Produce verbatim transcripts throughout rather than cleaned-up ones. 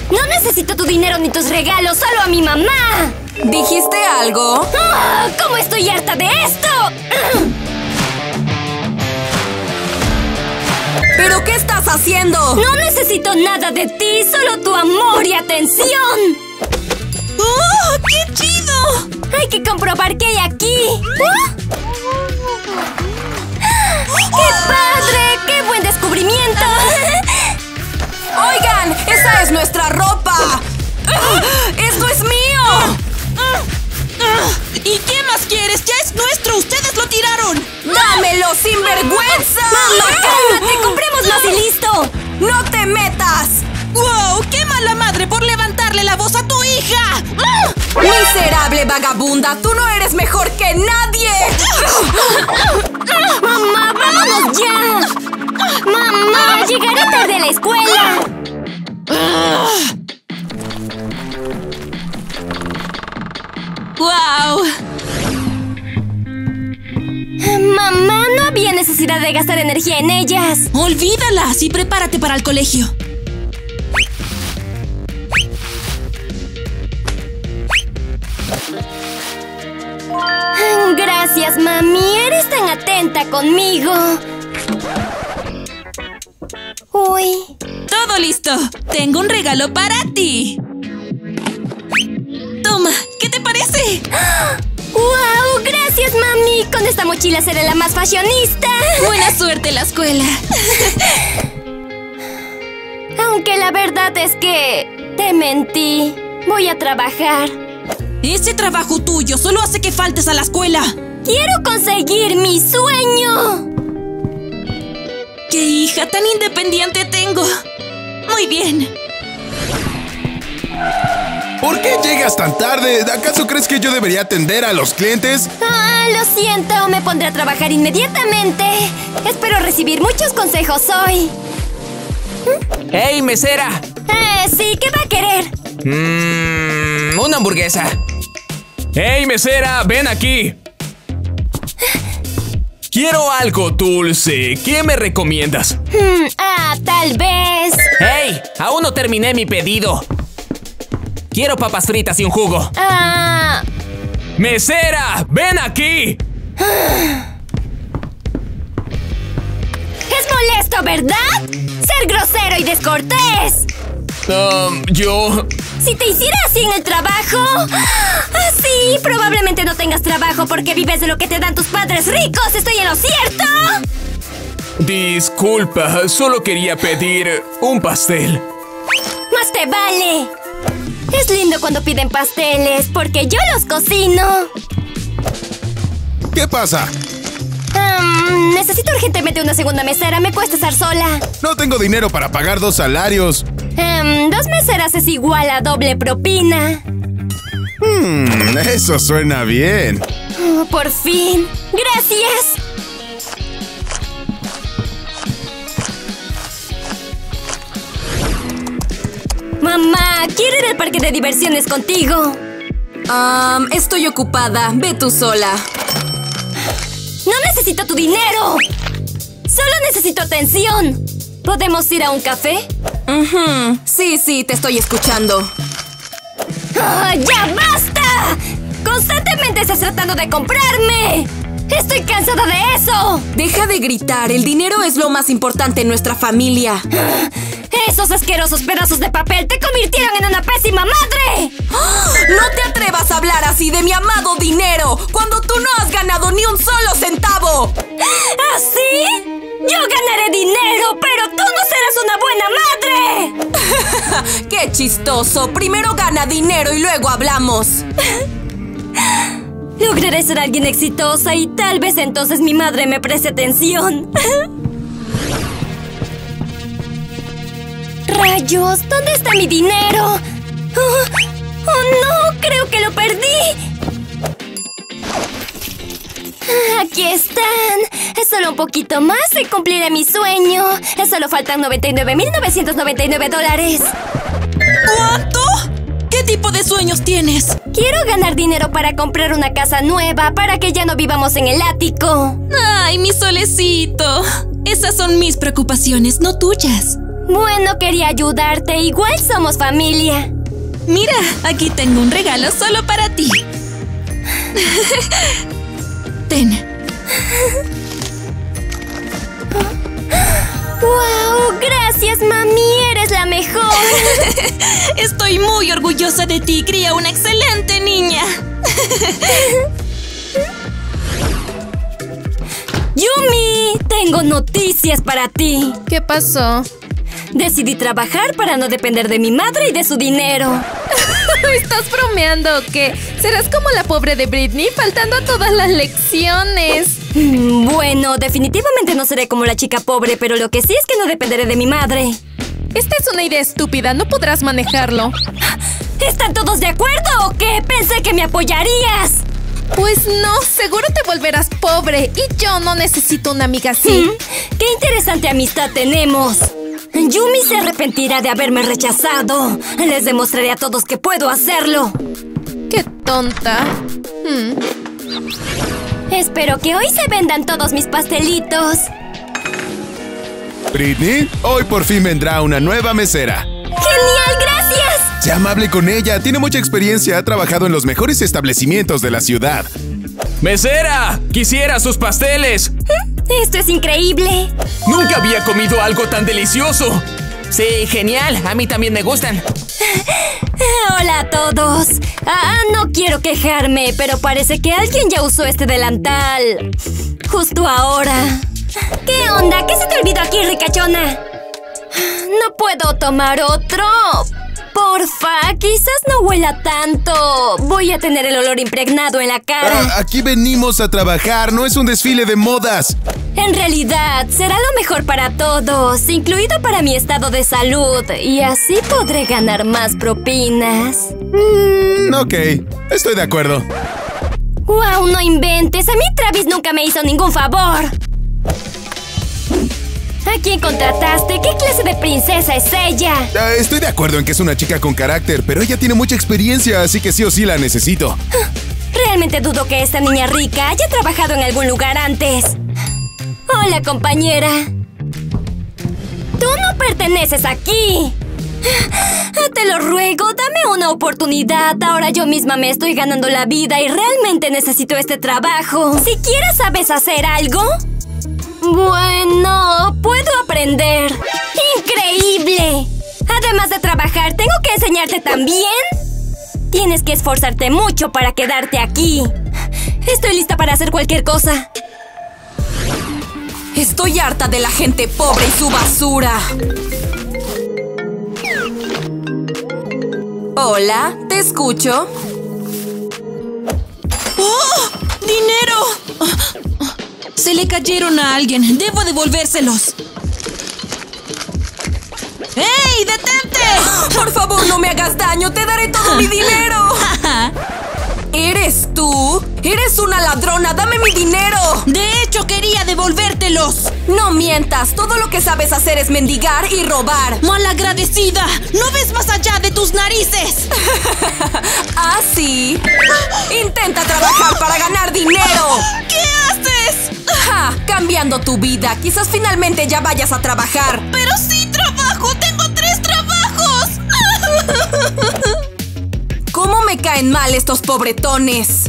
No necesito tu dinero ni tus regalos, solo a mi mamá. ¿Dijiste algo? ¡Oh, cómo estoy harta de esto! ¿Pero qué estás haciendo? No necesito nada de ti, solo tu amor y atención. ¡Oh, qué chido! Hay que comprobar qué hay aquí. ¿Oh? ¡Qué padre! ¡Qué buen descubrimiento! ¡Oigan! ¡Esa es nuestra ropa! ¡Esto es mío! ¿Y qué más quieres? ¡Ya es nuestro! ¡Ustedes lo tiraron! ¡Dámelo, sinvergüenza! ¡Mamá, cálmate! ¡Compremos más y listo! ¡No te metas! ¡Wow! ¡Qué mala madre por levantarle la voz a tu hija! ¡Miserable vagabunda! ¡Tú no eres mejor que nadie! ¡Mamá, vámonos ya! ¡Mamá, llegaré tarde a la escuela! ¡Wow! Mamá, no había necesidad de gastar energía en ellas. ¡Olvídalas y prepárate para el colegio! Gracias, mami. Eres tan atenta conmigo. Uy. ¡Todo listo! ¡Tengo un regalo para ti! Toma, ¿qué te parece? ¡Wow! ¡Gracias, mami! Con esta mochila seré la más fashionista. Buena suerte en la escuela. Aunque la verdad es que te mentí. Voy a trabajar. Ese trabajo tuyo solo hace que faltes a la escuela. ¡Quiero conseguir mi sueño! ¡Qué hija tan independiente tengo! Muy bien. ¿Por qué llegas tan tarde? ¿Acaso crees que yo debería atender a los clientes? Ah, lo siento. Me pondré a trabajar inmediatamente. Espero recibir muchos consejos hoy. ¡Hey, mesera! Eh, sí, ¿qué va a querer? Mmm, una hamburguesa. ¡Hey, mesera! ¡Ven aquí! Quiero algo dulce. ¿Qué me recomiendas? Hmm, ah, tal vez. ¡Hey! Aún no terminé mi pedido. Quiero papas fritas y un jugo. Ah. ¡Mesera! ¡Ven aquí! Es molesto, ¿verdad? Ser grosero y descortés. Um, yo... Si te hiciera así en el trabajo... Así, probablemente no tengas trabajo porque vives de lo que te dan tus padres ricos. ¿Estoy en lo cierto? Disculpa, solo quería pedir un pastel. Más te vale. Es lindo cuando piden pasteles porque yo los cocino. ¿Qué pasa? Um, necesito urgentemente una segunda mesera. Me cuesta estar sola. No tengo dinero para pagar dos salarios. Um, dos meseras es igual a doble propina. Hmm, eso suena bien. Oh, por fin. Gracias. Mamá, quiero ir al parque de diversiones contigo. Um, estoy ocupada. Ve tú sola. No necesito tu dinero. Solo necesito atención. ¿Podemos ir a un café? Uh-huh. Sí, sí, te estoy escuchando. ¡Oh, ¡ya basta! ¡Constantemente estás tratando de comprarme! ¡Estoy cansada de eso! Deja de gritar. El dinero es lo más importante en nuestra familia. ¡Esos asquerosos pedazos de papel te convirtieron en una pésima madre! ¡No te atrevas a hablar así de mi amado dinero! ¡Cuando tú no has ganado ni un solo centavo! ¿Así? ¡Yo ganaré dinero, pero tú no serás una buena madre! ¡Qué chistoso! Primero gana dinero y luego hablamos. Lograré ser alguien exitosa y tal vez entonces mi madre me preste atención. ¡Rayos! ¿Dónde está mi dinero? ¡Oh, oh no! ¡Creo que lo perdí! ¡Aquí están! Es solo un poquito más y cumpliré mi sueño. Solo faltan noventa y nueve mil novecientos noventa y nueve dólares. ¿Cuánto? ¿Qué tipo de sueños tienes? Quiero ganar dinero para comprar una casa nueva, para que ya no vivamos en el ático. ¡Ay, mi solecito! Esas son mis preocupaciones, no tuyas. Bueno, quería ayudarte. Igual somos familia. Mira, aquí tengo un regalo solo para ti. Ten. ¡Wow! Gracias, mami. Eres la mejor. Estoy muy orgullosa de ti. Cría una excelente niña. Yumi, tengo noticias para ti. ¿Qué pasó? Decidí trabajar para no depender de mi madre y de su dinero. ¿Estás bromeando o qué? Serás como la pobre de Britney, faltando a todas las lecciones. Mm, Bueno, definitivamente no seré como la chica pobre, pero lo que sí es que no dependeré de mi madre. Esta es una idea estúpida, no podrás manejarlo. ¿Están todos de acuerdo o qué? Pensé que me apoyarías. Pues no, seguro te volverás pobre. Y yo no necesito una amiga así. Mm, ¡Qué interesante amistad tenemos! Yumi se arrepentirá de haberme rechazado. Les demostraré a todos que puedo hacerlo. ¡Qué tonta! Hmm. Espero que hoy se vendan todos mis pastelitos. Britney, hoy por fin vendrá una nueva mesera. ¡Genial, gracias! Sea amable con ella, tiene mucha experiencia, ha trabajado en los mejores establecimientos de la ciudad. ¡Mesera! ¡Quisiera sus pasteles! Esto es increíble. ¡Nunca había comido algo tan delicioso! Sí, genial. A mí también me gustan. Hola a todos. Ah, no quiero quejarme, pero parece que alguien ya usó este delantal. Justo ahora. ¿Qué onda? ¿Qué se te olvidó aquí, ricachona? No puedo tomar otro. Porfa, quizás no huela tanto. Voy a tener el olor impregnado en la cara. Ah, aquí venimos a trabajar, no es un desfile de modas. En realidad, será lo mejor para todos, incluido para mi estado de salud. Y así podré ganar más propinas. Mm, ok, estoy de acuerdo. ¡Wow! No inventes. A mí Travis nunca me hizo ningún favor. ¿A quién contrataste? ¿Qué clase de princesa es ella? Ah, estoy de acuerdo en que es una chica con carácter, pero ella tiene mucha experiencia, así que sí o sí la necesito. Realmente dudo que esta niña rica haya trabajado en algún lugar antes. Hola, compañera. Tú no perteneces aquí. Te lo ruego, dame una oportunidad. Ahora yo misma me estoy ganando la vida y realmente necesito este trabajo. ¿Siquiera sabes hacer algo? Bueno, puedo aprender. ¡Increíble! Además de trabajar, ¿tengo que enseñarte también? Tienes que esforzarte mucho para quedarte aquí. Estoy lista para hacer cualquier cosa. Estoy harta de la gente pobre y su basura. Hola, ¿te escucho? ¡Oh! ¡Dinero! Se le cayeron a alguien. Debo devolvérselos. ¡Ey! ¡Detente! Por favor, no me hagas daño. Te daré todo mi dinero. ¿Eres tú? ¡Eres una ladrona! ¡Dame mi dinero! De hecho, quería devolvértelos. No mientas. Todo lo que sabes hacer es mendigar y robar. ¡Malagradecida! ¡No ves más allá de tus narices! ¿Ah, sí? Intenta trabajar para ganar dinero. ¿Qué haces? ¡Ja! Cambiando tu vida. Quizás finalmente ya vayas a trabajar. ¡Pero sí trabajo! ¡Tengo tres trabajos! ¿Cómo me caen mal estos pobretones?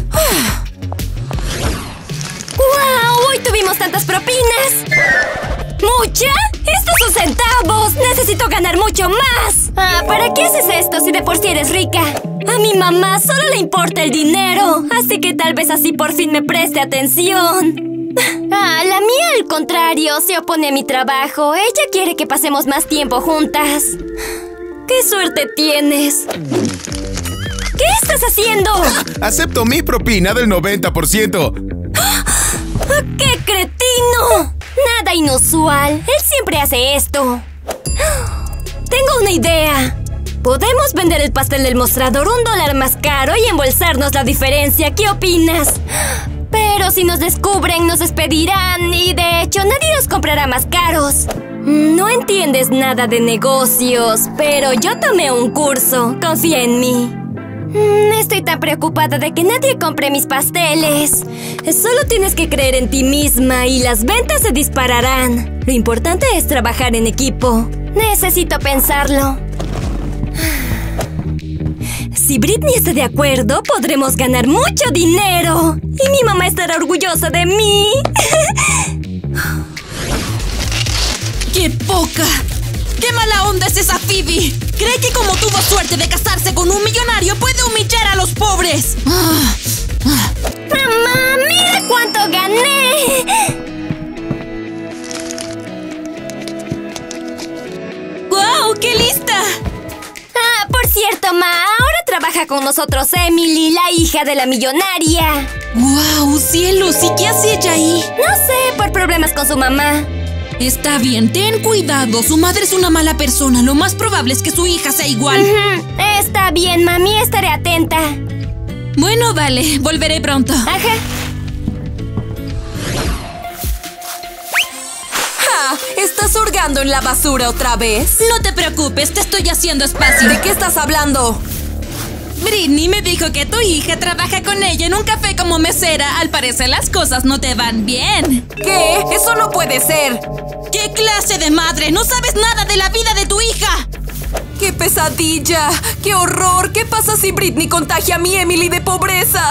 ¡Wow! Hoy tuvimos tantas propinas. ¿Mucha? ¡Estos son centavos! ¡Necesito ganar mucho más! Ah, ¿para qué haces esto si de por sí eres rica? A mi mamá solo le importa el dinero, así que tal vez así por fin me preste atención. Ah, la mía al contrario, se opone a mi trabajo. Ella quiere que pasemos más tiempo juntas. ¡Qué suerte tienes! ¿Qué estás haciendo? Acepto mi propina del noventa por ciento. ¡Qué cretino! Nada inusual. Él siempre hace esto. Tengo una idea. Podemos vender el pastel del mostrador un dólar más caro y embolsarnos la diferencia. ¿Qué opinas? Pero si nos descubren, nos despedirán y de hecho nadie los comprará más caros. No entiendes nada de negocios, pero yo tomé un curso. Confía en mí. Estoy tan preocupada de que nadie compre mis pasteles. Solo tienes que creer en ti misma y las ventas se dispararán. Lo importante es trabajar en equipo. Necesito pensarlo. Si Britney está de acuerdo, podremos ganar mucho dinero. Y mi mamá estará orgullosa de mí. ¡Qué poca! ¡Qué mala onda es esa Phoebe! ¿Cree que como tuvo suerte de casarse con un millonario puede humillar a los pobres? Ah, ah. ¡Mamá, mira cuánto gané! ¡Guau! ¡Qué lista! Ah, por cierto, Ma, ahora trabaja con nosotros Emily, la hija de la millonaria. ¡Guau! ¡Cielos! ¿Y qué hace ella ahí? No sé, por problemas con su mamá. Está bien, ten cuidado. Su madre es una mala persona. Lo más probable es que su hija sea igual. Uh-huh. Está bien, mami, estaré atenta. Bueno, vale, volveré pronto. Ajá. ¡Ja! ¿Estás hurgando en la basura otra vez? No te preocupes, te estoy haciendo espacio. ¿De qué estás hablando? Britney me dijo que tu hija trabaja con ella en un café como mesera. Al parecer las cosas no te van bien. ¿Qué? ¡Eso no puede ser! ¿Qué clase de madre? ¡No sabes nada de la vida de tu hija! ¡Qué pesadilla! ¡Qué horror! ¿Qué pasa si Britney contagia a mi Emily de pobreza?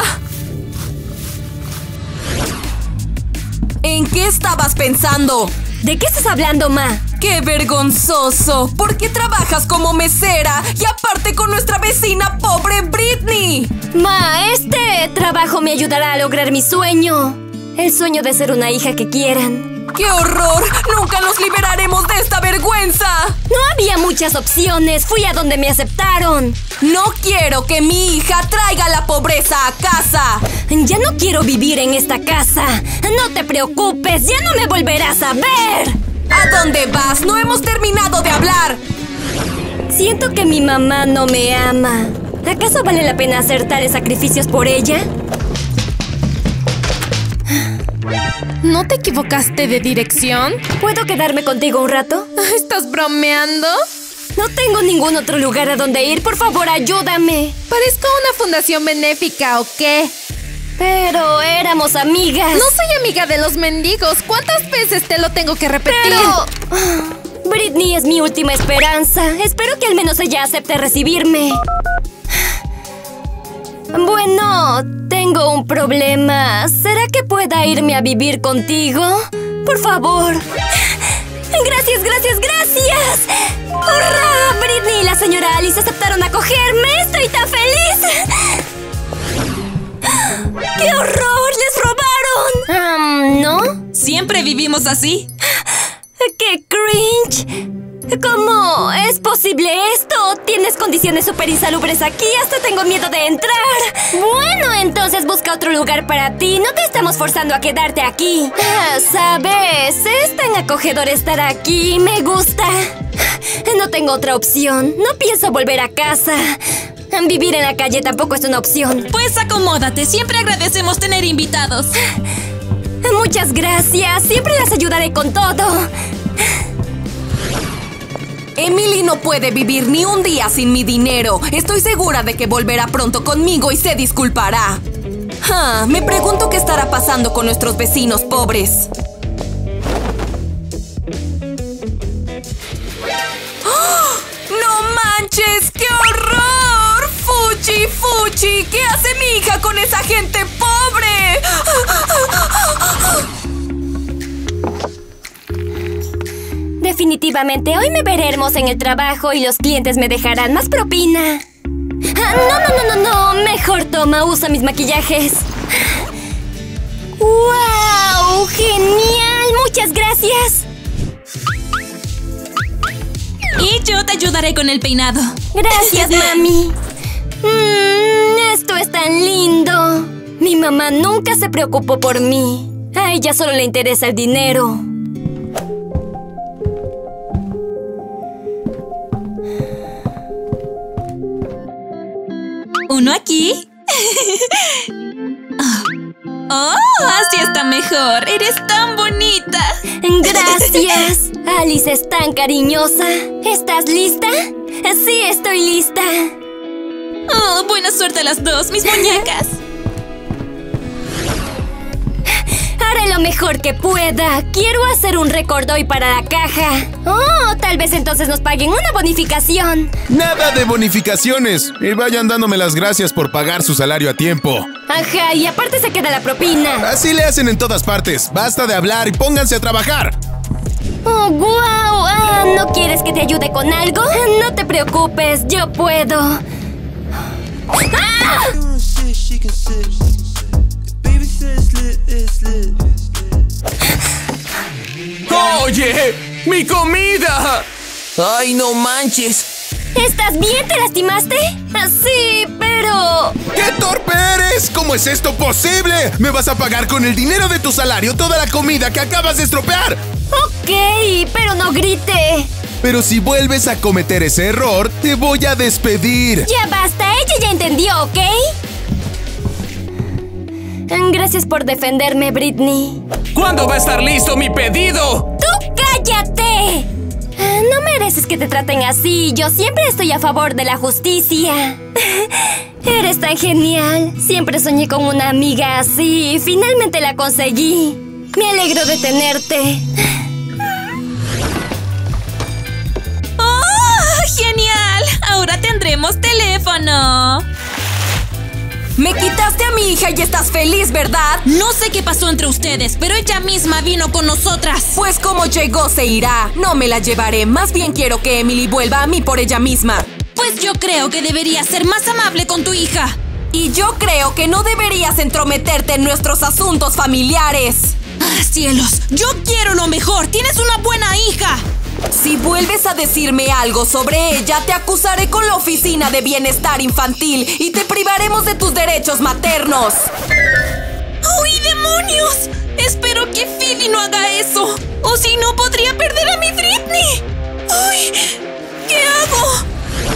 ¿En qué estabas pensando? ¿De qué estás hablando, Ma? ¡Qué vergonzoso! ¿Por qué trabajas como mesera? Y aparte con nuestra vecina pobre Britney. Ma, este trabajo me ayudará a lograr mi sueño. El sueño de ser una hija que quieran. ¡Qué horror! ¡Nunca nos liberaremos de esta vergüenza! No había muchas opciones. Fui a donde me aceptaron. No quiero que mi hija traiga la pobreza a casa. Ya no quiero vivir en esta casa. No te preocupes, ya no me volverás a ver. ¿A dónde vas? No hemos terminado de hablar. Siento que mi mamá no me ama. ¿Acaso vale la pena hacer tales sacrificios por ella? ¿No te equivocaste de dirección? ¿Puedo quedarme contigo un rato? ¿Estás bromeando? No tengo ningún otro lugar a donde ir. Por favor, ayúdame. Parezco una fundación benéfica, ¿o qué? Pero éramos amigas. No soy amiga de los mendigos. ¿Cuántas veces te lo tengo que repetir? Pero... Britney es mi última esperanza. Espero que al menos ella acepte recibirme. Bueno, tengo un problema. ¿Será que pueda irme a vivir contigo? Por favor. Gracias, gracias, gracias. ¡Hurra! Britney y la señora Alice aceptaron acogerme. ¡Estoy tan feliz! ¡Qué horror! ¡Les robaron! Um, ¿No? Siempre vivimos así. ¡Qué cringe! ¿Cómo es posible esto? Tienes condiciones súper insalubres aquí. Hasta tengo miedo de entrar. Bueno, entonces busca otro lugar para ti. No te estamos forzando a quedarte aquí. Ah, ¿sabes? Es tan acogedor estar aquí. Me gusta. No tengo otra opción. No pienso volver a casa. Vivir en la calle tampoco es una opción. Pues acomódate. Siempre agradecemos tener invitados. Muchas gracias. Siempre las ayudaré con todo. Emily no puede vivir ni un día sin mi dinero. Estoy segura de que volverá pronto conmigo y se disculpará. Ah, me pregunto qué estará pasando con nuestros vecinos pobres. ¡Oh! ¡No manches! ¡Qué horror! ¡Fuchi, fuchi! ¿Qué hace mi hija con esa gente pobre? Definitivamente, hoy me veré hermosa en el trabajo y los clientes me dejarán más propina. Ah, no, no, no, no, no. Mejor toma, usa mis maquillajes. ¡Wow! ¡Genial! ¡Muchas gracias! Y yo te ayudaré con el peinado. Gracias, mami. Mm, esto es tan lindo. Mi mamá nunca se preocupó por mí. A ella solo le interesa el dinero. ¿Uno aquí? ¡Oh! Así está mejor. Eres tan bonita. Gracias. Alice es tan cariñosa. ¿Estás lista? Sí, estoy lista. Oh, buena suerte a las dos, mis muñecas. Haré Haré lo mejor que pueda. Quiero hacer un récord hoy para la caja. Oh, tal vez entonces nos paguen una bonificación. Nada de bonificaciones. Y vayan dándome las gracias por pagar su salario a tiempo. Ajá, y aparte se queda la propina. Así le hacen en todas partes. Basta de hablar y pónganse a trabajar. Oh, wow. Ah, ¿no quieres que te ayude con algo? No te preocupes, yo puedo. ¡Ah! ¡Oye! ¡Mi comida! ¡Ay, no manches! ¿Estás bien? ¿Te lastimaste? Sí, pero... ¡Qué torpe eres! ¿Cómo es esto posible? ¿Me vas a pagar con el dinero de tu salario toda la comida que acabas de estropear? Ok, pero no grite. Pero si vuelves a cometer ese error, te voy a despedir. Ya basta, ella ya entendió, ¿ok? Gracias por defenderme, Britney. ¿Cuándo va a estar listo mi pedido? ¡Tú cállate! No mereces que te traten así. Yo siempre estoy a favor de la justicia. Eres tan genial. Siempre soñé con una amiga así y finalmente la conseguí. Me alegro de tenerte. ¡Oh, genial! Ahora tendremos teléfono. Me quitaste a mi hija y estás feliz, ¿verdad? No sé qué pasó entre ustedes, pero ella misma vino con nosotras. Pues como llegó, se irá. No me la llevaré. Más bien quiero que Emily vuelva a mí por ella misma. Pues yo creo que deberías ser más amable con tu hija. Y yo creo que no deberías entrometerte en nuestros asuntos familiares. ¡Ah, cielos! ¡Yo quiero lo mejor! ¡Tienes una buena hija! Si vuelves a decirme algo sobre ella, te acusaré con la Oficina de Bienestar Infantil y te privaremos de tus derechos maternos. ¡Uy, demonios! Espero que Phoebe no haga eso. O si no, podría perder a mi Britney. ¡Uy! ¿Qué hago?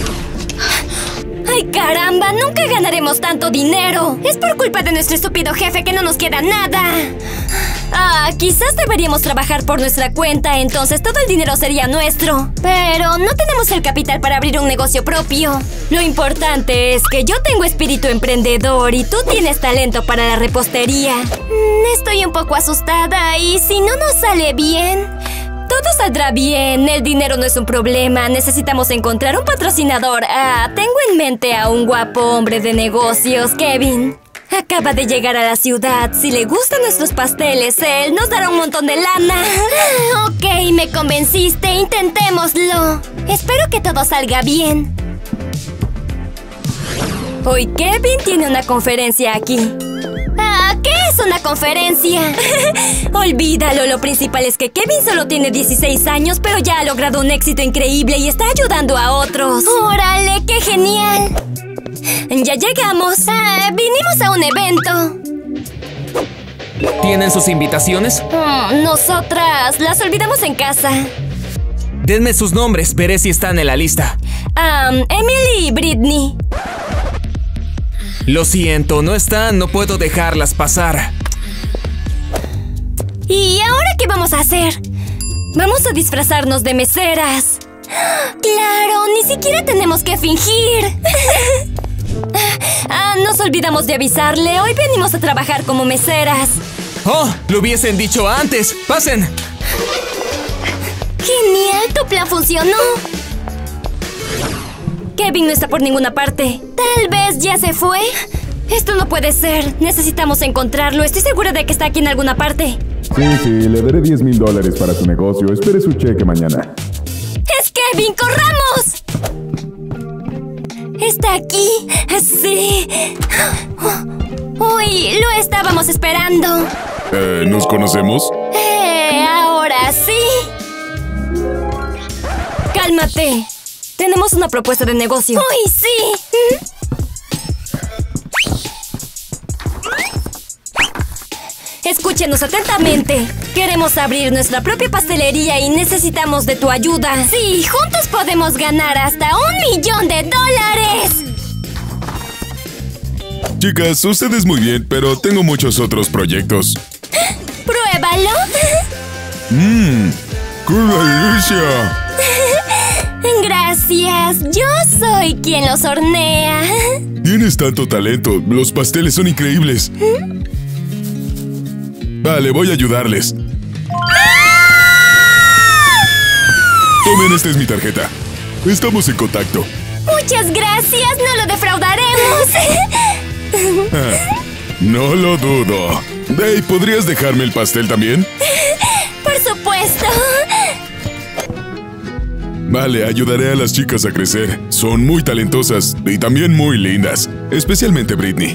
¡Ay, caramba! ¡Nunca ganaremos tanto dinero! Es por culpa de nuestro estúpido jefe que no nos queda nada. Ah, quizás deberíamos trabajar por nuestra cuenta, entonces todo el dinero sería nuestro. Pero no tenemos el capital para abrir un negocio propio. Lo importante es que yo tengo espíritu emprendedor y tú tienes talento para la repostería. Mm, estoy un poco asustada y si no nos sale bien... Todo saldrá bien, el dinero no es un problema, necesitamos encontrar un patrocinador. Ah, tengo en mente a un guapo hombre de negocios, Kevin. Acaba de llegar a la ciudad, si le gustan nuestros pasteles, él nos dará un montón de lana. Ok, me convenciste, intentémoslo. Espero que todo salga bien. Hoy Kevin tiene una conferencia aquí. Ah, ¿qué es una conferencia? Olvídalo, lo principal es que Kevin solo tiene dieciséis años, pero ya ha logrado un éxito increíble y está ayudando a otros. ¡Órale, qué genial! Ya llegamos. Ah, vinimos a un evento. ¿Tienen sus invitaciones? Mm, nosotras las olvidamos en casa. Denme sus nombres, veré si están en la lista. Um, Emily y Britney. Lo siento, no están, no puedo dejarlas pasar. ¿Y ahora qué vamos a hacer? Vamos a disfrazarnos de meseras. ¡Claro! Ni siquiera tenemos que fingir. Ah, nos olvidamos de avisarle. Hoy venimos a trabajar como meseras. ¡Oh! ¡Lo hubiesen dicho antes! ¡Pasen! ¡Genial! ¡Tu plan funcionó! Kevin no está por ninguna parte. ¿Tal vez ya se fue? Esto no puede ser. Necesitamos encontrarlo. Estoy segura de que está aquí en alguna parte. Sí, sí, le daré diez mil dólares para su negocio. Espere su cheque mañana. ¡Es Kevin! ¡Corramos! ¿Está aquí? Sí. Uy, lo estábamos esperando. Eh, ¿nos conocemos? Eh, ahora sí. Cálmate. Tenemos una propuesta de negocio. ¡Uy, sí! Escúchenos atentamente. Queremos abrir nuestra propia pastelería y necesitamos de tu ayuda. Sí, juntos podemos ganar hasta un millón de dólares. Chicas, ustedes muy bien, pero tengo muchos otros proyectos. ¡Pruébalo! ¡Mmm! ¡Qué delicia! Gracias. Yo soy quien los hornea. Tienes tanto talento. Los pasteles son increíbles. Vale, voy a ayudarles. Tomen, esta es mi tarjeta. Estamos en contacto. Muchas gracias, no lo defraudaremos. Ah, no lo dudo. Hey, ¿podrías dejarme el pastel también? Por supuesto. Vale, ayudaré a las chicas a crecer. Son muy talentosas y también muy lindas. Especialmente Britney.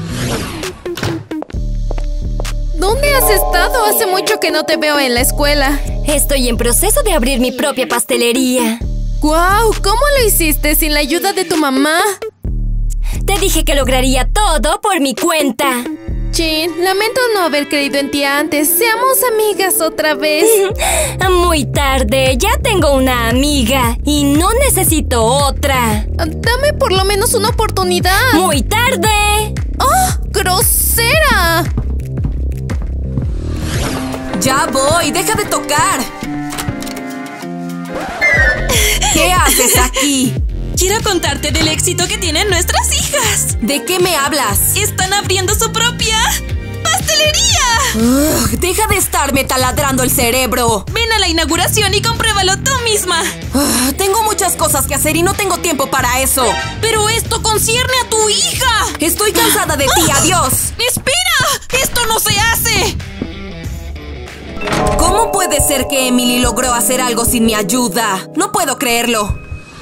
¿Dónde has estado? Hace mucho que no te veo en la escuela. Estoy en proceso de abrir mi propia pastelería. ¡Guau! ¿Cómo lo hiciste sin la ayuda de tu mamá? Te dije que lograría todo por mi cuenta. Chin, lamento no haber creído en ti antes. Seamos amigas otra vez. Muy tarde, ya tengo una amiga y no necesito otra. Dame por lo menos una oportunidad. ¡Muy tarde! ¡Oh! ¡Grosera! ¡Ya voy! ¡Deja de tocar! ¿Qué haces aquí? Quiero contarte del éxito que tienen nuestras hijas. ¿De qué me hablas? Están abriendo su propia pastelería. Ugh, deja de estarme taladrando el cerebro. Ven a la inauguración y compruébalo tú misma. Ugh, tengo muchas cosas que hacer y no tengo tiempo para eso. Pero esto concierne a tu hija. Estoy cansada de ti. Adiós. ¡Espera! ¡Esto no se hace! ¿Cómo puede ser que Emily logró hacer algo sin mi ayuda? No puedo creerlo.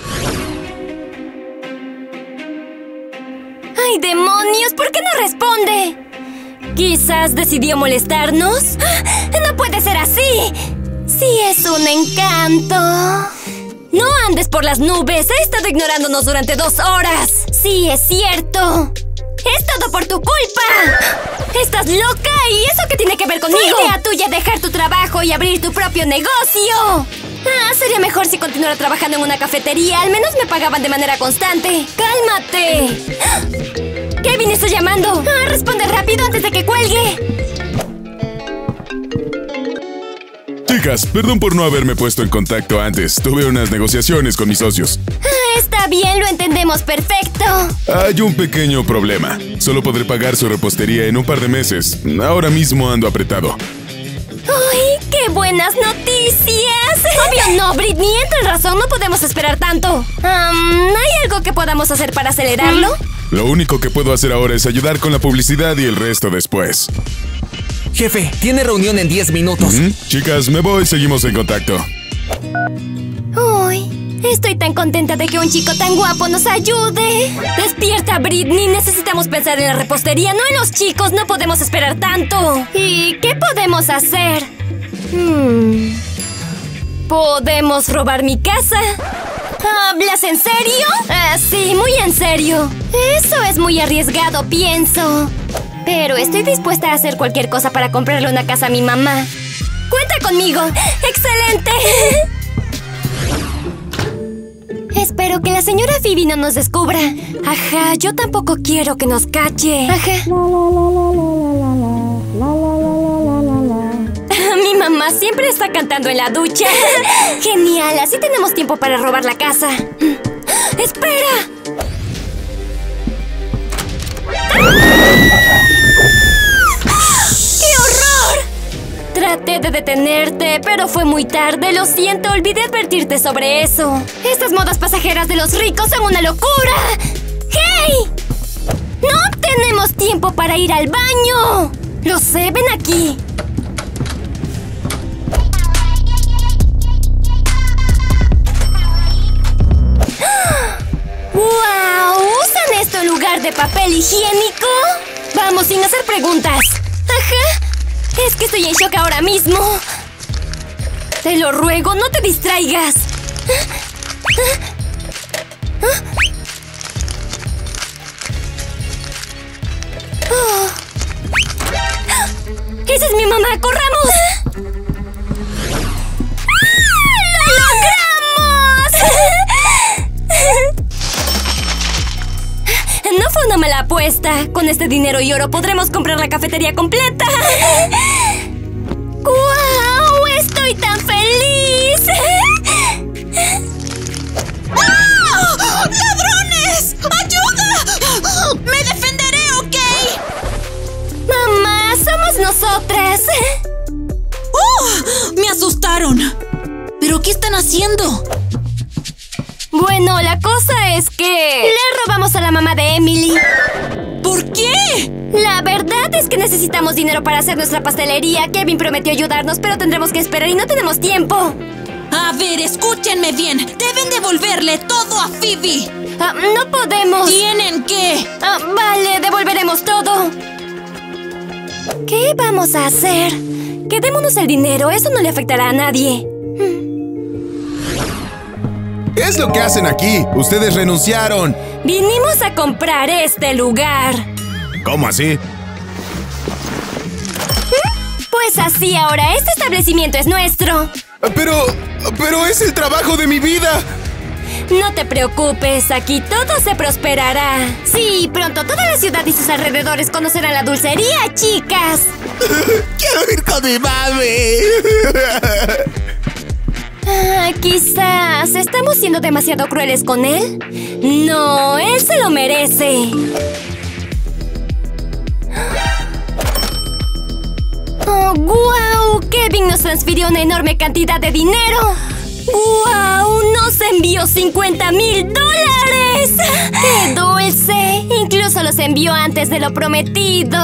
¡Ay, demonios! ¿Por qué no responde? ¿Quizás decidió molestarnos? ¡No puede ser así! ¡Sí es un encanto! ¡No andes por las nubes! ¡He estado ignorándonos durante dos horas! ¡Sí, es cierto! ¡Es todo por tu culpa! ¡Estás loca! ¿Y eso qué tiene que ver conmigo? Fue idea tuya dejar tu trabajo y abrir tu propio negocio. Ah, sería mejor si continuara trabajando en una cafetería. Al menos me pagaban de manera constante. ¡Cálmate! ¡Kevin está llamando! Ah, responde rápido antes de que cuelgue. Chicas, perdón por no haberme puesto en contacto antes. Tuve unas negociaciones con mis socios. Ah, está bien, lo entendemos perfecto. Hay un pequeño problema. Solo podré pagar su repostería en un par de meses. Ahora mismo ando apretado. ¡Uy, qué buenas noticias! Obvio no, Britney, entra en razón, no podemos esperar tanto. Um, ¿Hay algo que podamos hacer para acelerarlo? Lo único que puedo hacer ahora es ayudar con la publicidad y el resto después. Jefe, tiene reunión en diez minutos. ¿Mm? Chicas, me voy, seguimos en contacto. Uy, estoy tan contenta de que un chico tan guapo nos ayude. Despierta, Britney, necesitamos pensar en la repostería, no en los chicos, no podemos esperar tanto. ¿Y qué podemos hacer? Hmm. ¿Podemos robar mi casa? ¿Hablas en serio? Ah, sí, muy en serio. Eso es muy arriesgado, pienso. Pero estoy dispuesta a hacer cualquier cosa para comprarle una casa a mi mamá. ¡Cuenta conmigo! ¡Excelente! Espero que la señora Phoebe no nos descubra. Ajá, yo tampoco quiero que nos cache. Ajá. Mi mamá siempre está cantando en la ducha. Genial, así tenemos tiempo para robar la casa. ¡Espera! ¡Qué horror! Traté de detenerte, pero fue muy tarde. Lo siento, olvidé advertirte sobre eso. Estas modas pasajeras de los ricos son una locura. ¡Hey! ¡No tenemos tiempo para ir al baño! Lo sé, ven aquí. ¡Wow! ¿Usan esto en lugar de papel higiénico? Vamos, sin hacer preguntas. Ajá. Es que estoy en shock ahora mismo. Te lo ruego, no te distraigas. Oh. ¡Esa es mi mamá! ¡Corramos! ¡Lo logramos! No fue una mala apuesta. Con este dinero y oro podremos comprar la cafetería completa. ¡Guau! ¡Estoy tan feliz! ¡Ah! ¡Ladrones! ¡Ayuda! ¡Me defenderé, ok! Mamá, somos nosotras. haciendo? Bueno, la cosa es que... le robamos a la mamá de Emily. ¿Por qué? La verdad es que necesitamos dinero para hacer nuestra pastelería. Kevin prometió ayudarnos, pero tendremos que esperar y no tenemos tiempo. A ver, escúchenme bien. Deben devolverle todo a Phoebe. Ah, no podemos. ¿Tienen que? Ah, vale, devolveremos todo. ¿Qué vamos a hacer? Quedémonos el dinero, eso no le afectará a nadie. ¿Qué es lo que hacen aquí? Ustedes renunciaron. Vinimos a comprar este lugar. ¿Cómo así? Pues así ahora, este establecimiento es nuestro. Pero... pero es el trabajo de mi vida. No te preocupes, aquí todo se prosperará. Sí, pronto toda la ciudad y sus alrededores conocerán la dulcería, chicas. ¡Quiero ir con mi mami! Ah, quizás estamos siendo demasiado crueles con él. No, él se lo merece. ¡Oh, guau! Kevin nos transfirió una enorme cantidad de dinero. ¡Guau! ¡Nos envió cincuenta mil dólares! ¡Qué dulce! Incluso los envió antes de lo prometido.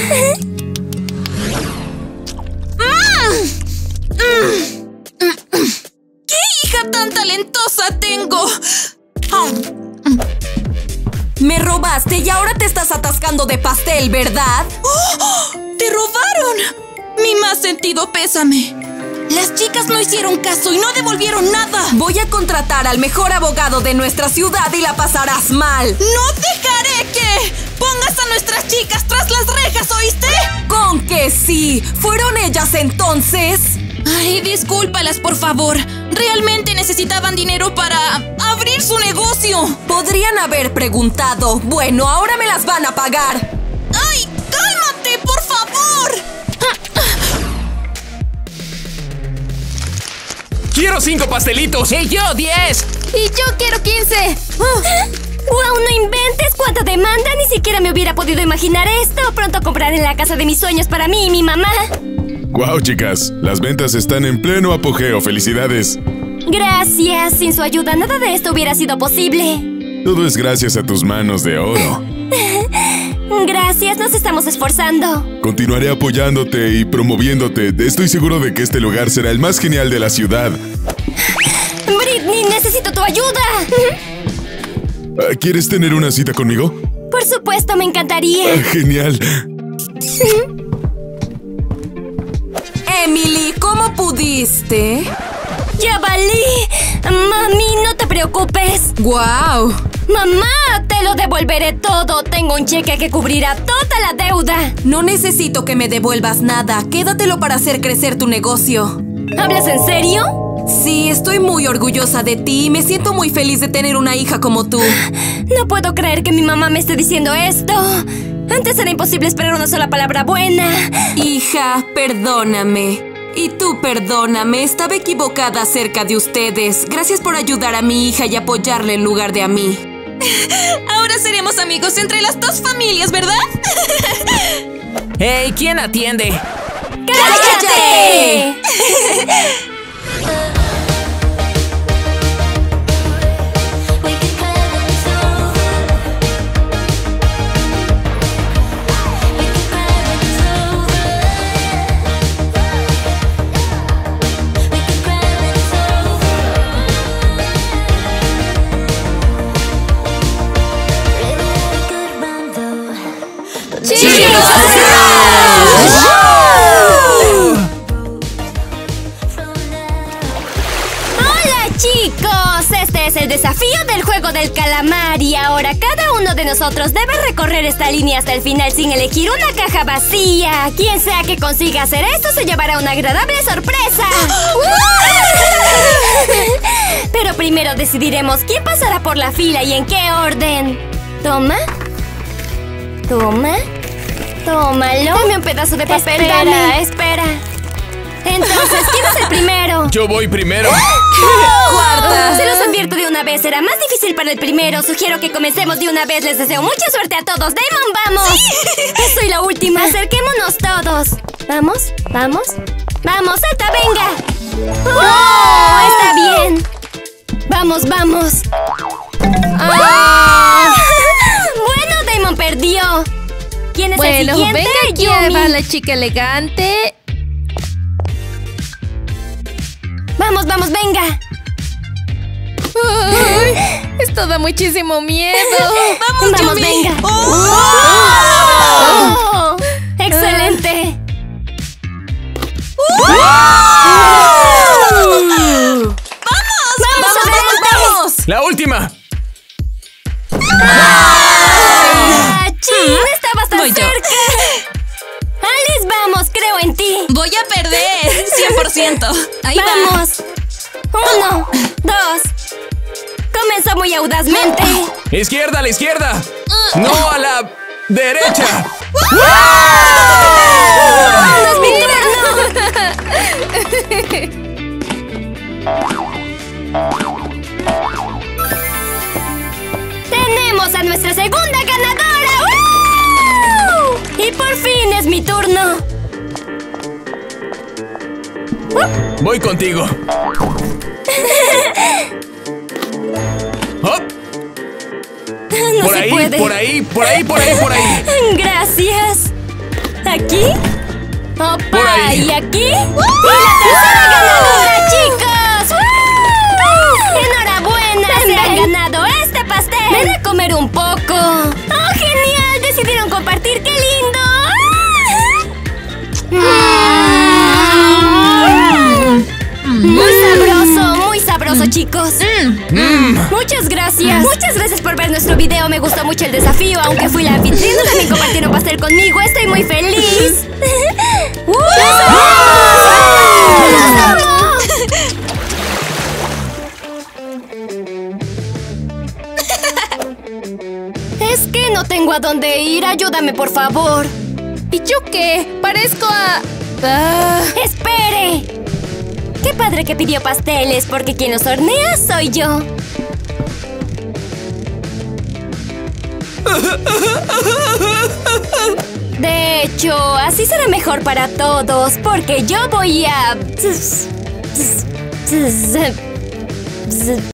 ¡Qué hija tan talentosa tengo! Me robaste y ahora te estás atascando de pastel, ¿verdad? ¡Oh! ¡Te robaron! Mi más sentido pésame. Las chicas no hicieron caso y no devolvieron nada. Voy a contratar al mejor abogado de nuestra ciudad y la pasarás mal. ¡No dejaré que pongas a nuestras chicas tras las rejas, ¿oíste? ¡Con que sí! ¿Fueron ellas entonces? Ay, discúlpalas, por favor. Realmente necesitaban dinero para abrir su negocio. Podrían haber preguntado. Bueno, ahora me las van a pagar. ¡Ay, cálmate, por favor! ¡Quiero cinco pastelitos! ¡Y yo diez! Y yo quiero quince. ¡Guau! No inventes cuánta demanda. Ni siquiera me hubiera podido imaginar esto. Pronto compraré la casa de mis sueños para mí y mi mamá. ¡Guau, chicas! Las ventas están en pleno apogeo. ¡Felicidades! Gracias. Sin su ayuda nada de esto hubiera sido posible. Todo es gracias a tus manos de oro. Gracias, nos estamos esforzando. Continuaré apoyándote y promoviéndote. Estoy seguro de que este lugar será el más genial de la ciudad. Britney, necesito tu ayuda. ¿Quieres tener una cita conmigo? Por supuesto, me encantaría. Ah, genial. Emily, ¿cómo pudiste? ¡Ya valí! Mami, no te preocupes. ¡Guau! Mamá, te lo devolveré todo. Tengo un cheque que cubrirá toda la deuda. No necesito que me devuelvas nada. Quédatelo para hacer crecer tu negocio. ¿Hablas en serio? Sí, estoy muy orgullosa de ti y me siento muy feliz de tener una hija como tú. No puedo creer que mi mamá me esté diciendo esto. Antes era imposible esperar una sola palabra buena. Hija, perdóname. Y tú perdóname, estaba equivocada acerca de ustedes. Gracias por ayudar a mi hija y apoyarla en lugar de a mí. Ahora seremos amigos entre las dos familias, ¿verdad? ¡Hey! ¿Quién atiende? ¡Cállate! ¡Hola, chicos! Este es el desafío del juego del calamar y ahora cada uno de nosotros debe recorrer esta línea hasta el final sin elegir una caja vacía. Quien sea que consiga hacer esto se llevará una agradable sorpresa. Pero primero decidiremos quién pasará por la fila y en qué orden. Toma. Toma. Tómalo. Dame un pedazo de papel. Espera, dame. espera. Entonces, ¿quién es el primero? Yo voy primero. ¡Cuarta! Se los advierto de una vez, será más difícil para el primero. Sugiero que comencemos de una vez. Les deseo mucha suerte a todos. ¡Damon, vamos! ¡Sí! Soy la última. Acerquémonos todos. ¿Vamos? ¿Vamos? ¡Vamos, Salta, venga! ¡Oh! Está bien. Vamos, vamos. Ah. Bueno, Damon perdió. ¿Quién es Bueno, el siguiente? venga, aquí Yumi. va la chica elegante. Vamos, vamos, venga. Ay, esto da muchísimo miedo. ¡Vamos, Vamos, Yumi! venga. ¡Oh! ¡Oh! ¡Excelente! ¡Vamos, adelante! vamos! ¡La última! ¡Ah! ¡Chin! ¡Estabas tan Voy yo. cerca! Alice, vamos, creo en ti. Voy a perder, cien por ciento. Ahí va. Vamos. Uno, dos. Comenzó muy audazmente. ¡Izquierda, a la izquierda! ¡No a la derecha! ¡No es mi turno! ¡Tenemos a nuestra segunda ganadora! ¡Woo! Y por fin es mi turno. Voy contigo. ¡Hop! No Por se ahí, puede. por ahí, por ahí, por ahí, por ahí. Gracias. ¿Aquí? ¡Opa! Por ahí. ¿Y aquí? ¡Y la tercera ganadora, chicos! ¡Woo! ¡Enhorabuena! ¡Se han ganado este pastel! ¡Ven a comer un poco! ¡Oh, genial! ¡Decidieron compartir! ¡Qué lindo! Mm. Muy sabroso, muy sabroso, chicos. Mm. Muchas gracias. Muchas gracias por ver nuestro video. Me gustó mucho el desafío. Aunque fui la anfitriona, también compartieron pastel conmigo. Estoy muy feliz. ¡Uh! ¡Los amo! ¡Los amo! Es que no tengo a dónde ir. Ayúdame, por favor. ¿Y yo qué? Parezco a... Ah. ¡Espere! ¡Qué padre que pidió pasteles! Porque quien los hornea soy yo. De hecho, así será mejor para todos, porque yo voy a...